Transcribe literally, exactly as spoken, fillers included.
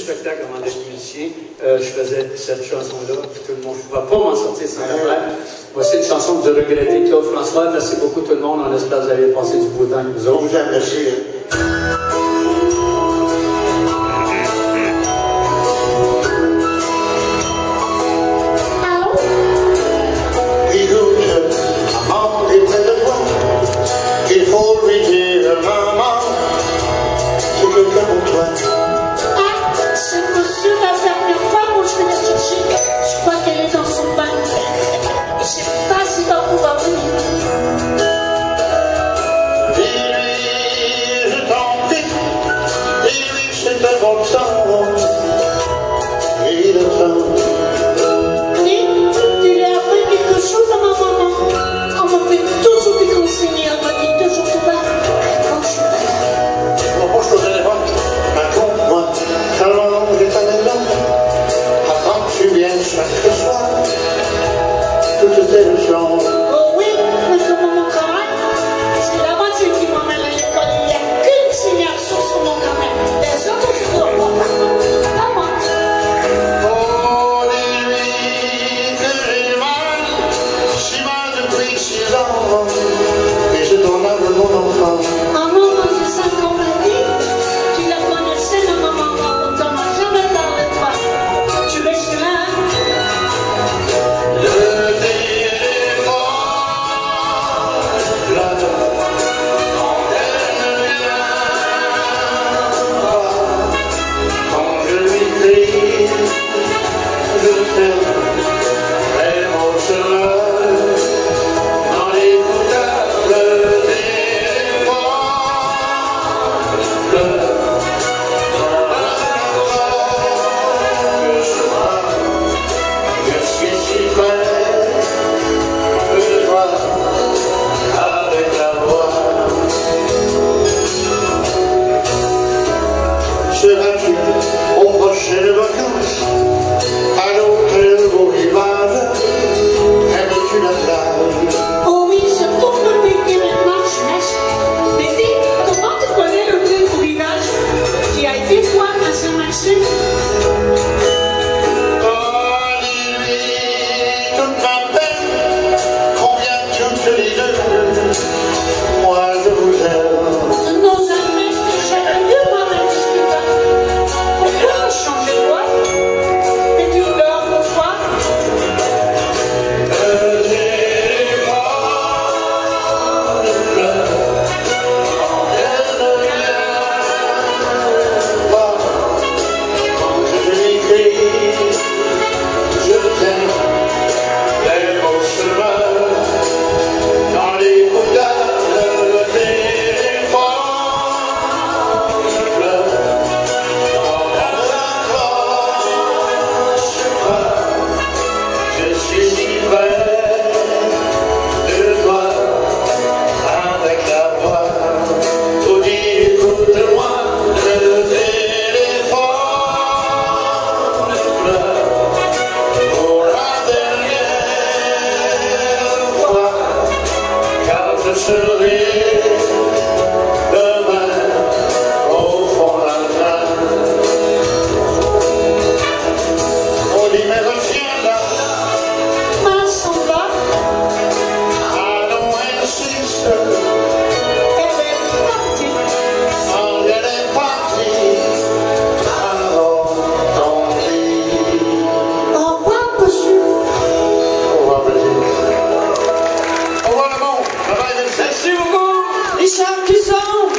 spectacle avant d'être musicien, euh, je faisais cette chanson-là, puis tout le monde ne va pas m'en sortir sans la faire. Voici une chanson que vous regrettez, Claude François. Merci beaucoup tout le monde. On espère que vous allez passer du beau temps avec nous autres. Vous remercie. Il faut lui dire, maman, c'est quelqu'un pour toi. Ah, c'est monsieur la dernière fois où je vais la chercher. Je crois qu'elle est dans son bain. Je ne sais pas s'il va pouvoir venir. Dis-lui, je t'en prie, dis-lui, c'est un bon sang. Et le sang. Oui, tu lui as appris quelque chose à ma maman. On m'a fait toujours des consignes. Elle m'a dit toujours tout bas. Quand je suis là. Mon poche au téléphone, raconte-moi ta langue et ta maison. Avant que tu viennes chaque soir, toutes tes leçons. Oh oui, mais comment mon travail? C'est la voiture qui m'emmène à l'école. Il n'y a qu'une signation sur mon carnet. Les autres, je ne dois pas. Pas moi. Oh, dis-lui que j'ai mal, si mal depuis six ans, et je t'en avais mon enfant. Un moment, c'est ça qu'on m'a dit. Tu la connaissais, ma maman. On t'en a jamais parlé de toi. Tu restes là, hein? Le téléphone, là, quand elle vient, quand je lui crie, je t'aime, elle m'en sera dans les bouteilles, le téléphone pleure dans la voix que je vois. Je suis si près de toi, avec la voix. Seras-tu aux prochaines vacances, à l'autre beau rivage, aimes-tu la plage? Oh oui, je tourne le piquet maintenant, je lâche. Mais dis, comment tu connais le plus beau village? Tu as été toi à ce marché? Oh, dis-lui toute ma peine, combien toutes les deux, moi je vous aime. Non, jamais, j'aurais dû moi-même suivre. Pourquoi changer de voix? Et tu pleures pourquoi? Le téléphone pleure, quand elle ne vient pas, quand je lui crie, je t'aime, les mots se meurent dans les bouteilles, le téléphone pleure, quand elle n'accroche pas, je suis si près de toi, avec la voix, oh dis écoute-moi, le téléphone pleure, pour la dernière fois, car je serai demain au fond d'un train. On dit mais reviens là. Ma s'en va, Allons, insiste, elle est partie. quand elle est partie, alors tant pis. Au revoir, monsieur. Au revoir, petit. Au revoir, le monde. Bye bye, merci. Merci beaucoup. Richard, tu sors.